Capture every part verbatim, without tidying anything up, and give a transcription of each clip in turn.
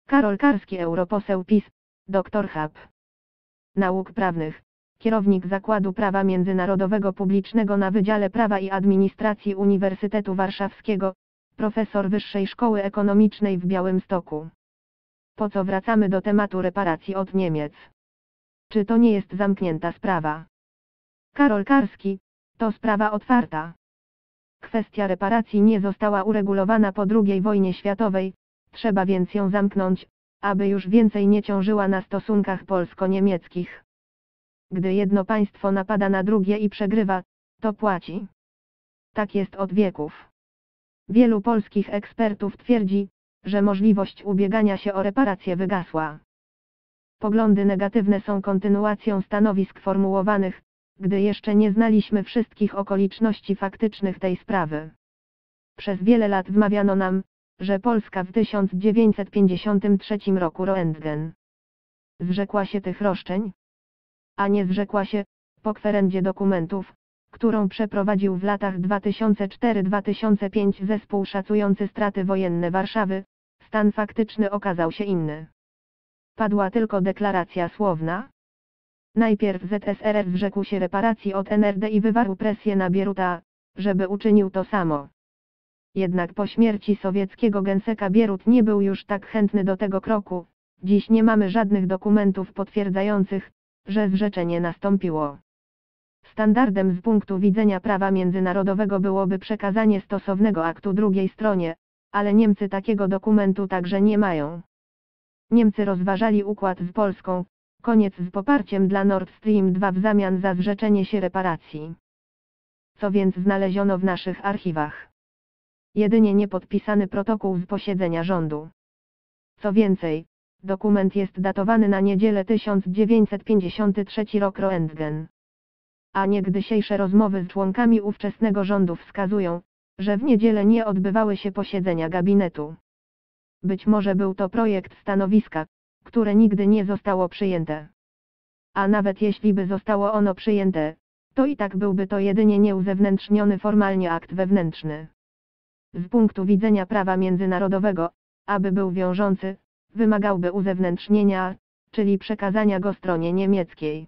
Karol Karski, europoseł PiS, doktor hab nauk prawnych, kierownik Zakładu Prawa Międzynarodowego Publicznego na Wydziale Prawa i Administracji Uniwersytetu Warszawskiego, profesor Wyższej Szkoły Ekonomicznej w Białymstoku. Po co wracamy do tematu reparacji od Niemiec? Czy to nie jest zamknięta sprawa? Karol Karski, to sprawa otwarta. Kwestia reparacji nie została uregulowana po drugiej wojnie światowej, trzeba więc ją zamknąć, aby już więcej nie ciążyła na stosunkach polsko-niemieckich. Gdy jedno państwo napada na drugie i przegrywa, to płaci. Tak jest od wieków. Wielu polskich ekspertów twierdzi, że możliwość ubiegania się o reparacje wygasła. Poglądy negatywne są kontynuacją stanowisk formułowanych, gdy jeszcze nie znaliśmy wszystkich okoliczności faktycznych tej sprawy. Przez wiele lat wmawiano nam, że Polska w tysiąc dziewięćset pięćdziesiątym trzecim roku Roentgen zrzekła się tych roszczeń, a nie zrzekła się, po kwerendzie dokumentów, którą przeprowadził w latach dwa tysiące czwarty do dwa tysiące piątego zespół szacujący straty wojenne Warszawy, stan faktyczny okazał się inny. Padła tylko deklaracja słowna. Najpierw Z S R R zrzekł się reparacji od N R D i wywarł presję na Bieruta, żeby uczynił to samo. Jednak po śmierci sowieckiego genseka Bierut nie był już tak chętny do tego kroku. Dziś nie mamy żadnych dokumentów potwierdzających, że zrzeczenie nastąpiło. Standardem z punktu widzenia prawa międzynarodowego byłoby przekazanie stosownego aktu drugiej stronie, ale Niemcy takiego dokumentu także nie mają. Niemcy rozważali układ z Polską, koniec z poparciem dla Nord Stream dwa w zamian za zrzeczenie się reparacji. Co więc znaleziono w naszych archiwach? Jedynie niepodpisany protokół z posiedzenia rządu. Co więcej, dokument jest datowany na niedzielę tysiąc dziewięćset pięćdziesiąty trzeci rok Roentgen. A niegdysiejsze rozmowy z członkami ówczesnego rządu wskazują, że w niedzielę nie odbywały się posiedzenia gabinetu. Być może był to projekt stanowiska, które nigdy nie zostało przyjęte. A nawet jeśli by zostało ono przyjęte, to i tak byłby to jedynie nieuzewnętrzniony formalnie akt wewnętrzny. Z punktu widzenia prawa międzynarodowego, aby był wiążący, wymagałby uzewnętrznienia, czyli przekazania go stronie niemieckiej.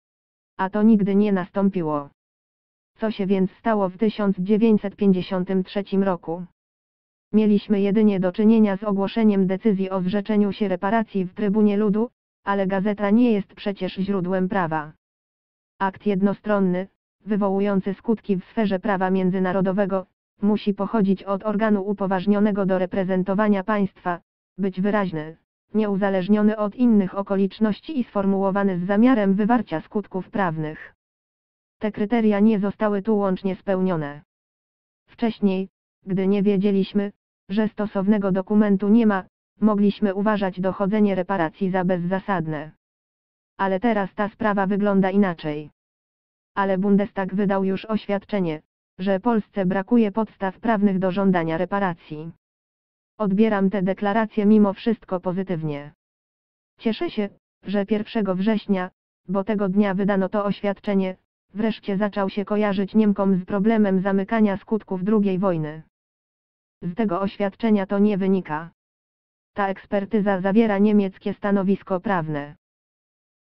A to nigdy nie nastąpiło. Co się więc stało w tysiąc dziewięćset pięćdziesiątym trzecim roku? Mieliśmy jedynie do czynienia z ogłoszeniem decyzji o zrzeczeniu się reparacji w Trybunie Ludu, ale gazeta nie jest przecież źródłem prawa. Akt jednostronny, wywołujący skutki w sferze prawa międzynarodowego, musi pochodzić od organu upoważnionego do reprezentowania państwa, być wyraźny, nieuzależniony od innych okoliczności i sformułowany z zamiarem wywarcia skutków prawnych. Te kryteria nie zostały tu łącznie spełnione. Wcześniej, gdy nie wiedzieliśmy, że stosownego dokumentu nie ma, mogliśmy uważać dochodzenie reparacji za bezzasadne. Ale teraz ta sprawa wygląda inaczej. Ale Bundestag wydał już oświadczenie, że Polsce brakuje podstaw prawnych do żądania reparacji. Odbieram tę deklarację mimo wszystko pozytywnie. Cieszę się, że pierwszego września, bo tego dnia wydano to oświadczenie, wreszcie zaczął się kojarzyć Niemkom z problemem zamykania skutków drugiej wojny. Z tego oświadczenia to nie wynika. Ta ekspertyza zawiera niemieckie stanowisko prawne.